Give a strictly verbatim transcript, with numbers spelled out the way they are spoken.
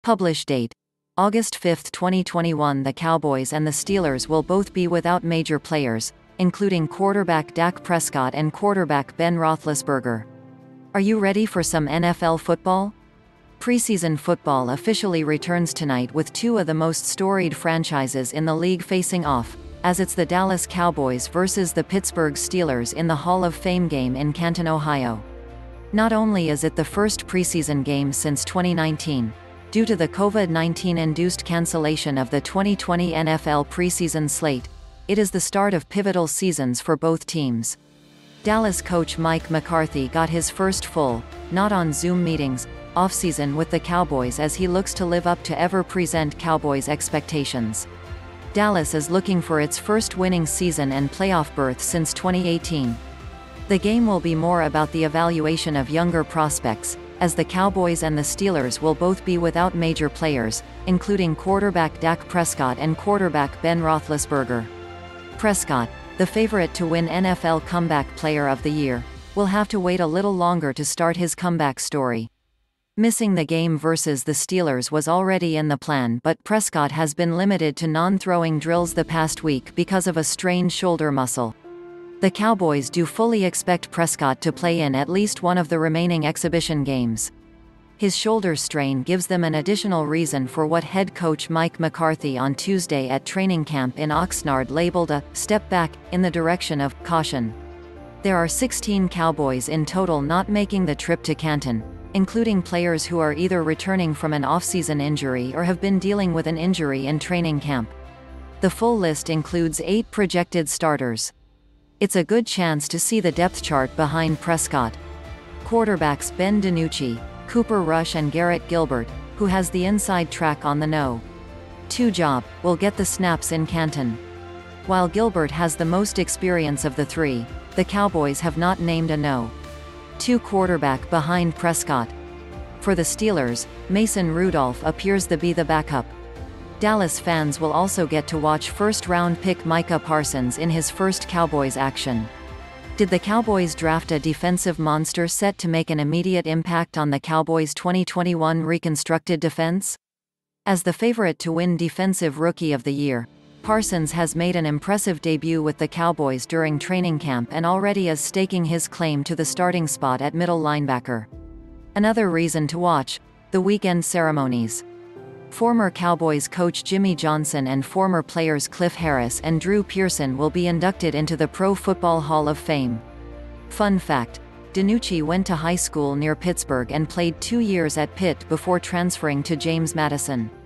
Publish date: August fifth twenty twenty-one. The Cowboys and the Steelers will both be without major players, including quarterback Dak Prescott and quarterback Ben Roethlisberger. Are you ready for some N F L football? Preseason football officially returns tonight with two of the most storied franchises in the league facing off, as it's the Dallas Cowboys versus the Pittsburgh Steelers in the Hall of Fame game in Canton, Ohio. Not only is it the first preseason game since twenty nineteen, due to the COVID nineteen-induced cancellation of the twenty twenty N F L preseason slate, it is the start of pivotal seasons for both teams. Dallas coach Mike McCarthy got his first full, not on Zoom meetings, offseason with the Cowboys as he looks to live up to ever-present Cowboys expectations. Dallas is looking for its first winning season and playoff berth since twenty eighteen. The game will be more about the evaluation of younger prospects, as the Cowboys and the Steelers will both be without major players, including quarterback Dak Prescott and quarterback Ben Roethlisberger. Prescott, the favorite to win N F L Comeback Player of the Year, will have to wait a little longer to start his comeback story. Missing the game versus the Steelers was already in the plan, but Prescott has been limited to non-throwing drills the past week because of a strained shoulder muscle. The Cowboys do fully expect Prescott to play in at least one of the remaining exhibition games. His shoulder strain gives them an additional reason for what head coach Mike McCarthy on Tuesday at training camp in Oxnard labeled a step back in the direction of caution. There are sixteen Cowboys in total not making the trip to Canton, including players who are either returning from an off-season injury or have been dealing with an injury in training camp. The full list includes eight projected starters. It's a good chance to see the depth chart behind Prescott. Quarterbacks Ben DiNucci, Cooper Rush and Garrett Gilbert, who has the inside track on the no two job, will get the snaps in Canton. While Gilbert has the most experience of the three, the Cowboys have not named a no two quarterback behind Prescott. For the Steelers, Mason Rudolph appears to be the backup. Dallas fans will also get to watch first-round pick Micah Parsons in his first Cowboys action. Did the Cowboys draft a defensive monster set to make an immediate impact on the Cowboys' twenty twenty-one reconstructed defense? As the favorite to win Defensive Rookie of the Year, Parsons has made an impressive debut with the Cowboys during training camp and already is staking his claim to the starting spot at middle linebacker. Another reason to watch: the weekend ceremonies. Former Cowboys coach Jimmy Johnson and former players Cliff Harris and Drew Pearson will be inducted into the Pro Football Hall of Fame. Fun fact: DiNucci went to high school near Pittsburgh and played two years at Pitt before transferring to James Madison.